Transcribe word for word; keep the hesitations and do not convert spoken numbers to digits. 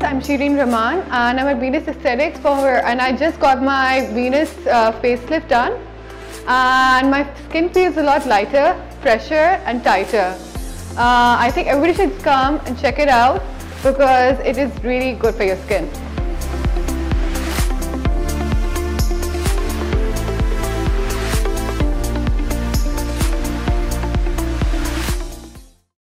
I'm Shireen Rehman and I'm at 𝗙𝗵𝗁 Aesthetics for and I just got my Venus uh, facelift done and my skin feels a lot lighter, fresher and tighter. Uh, I think everybody should come and check it out because it is really good for your skin.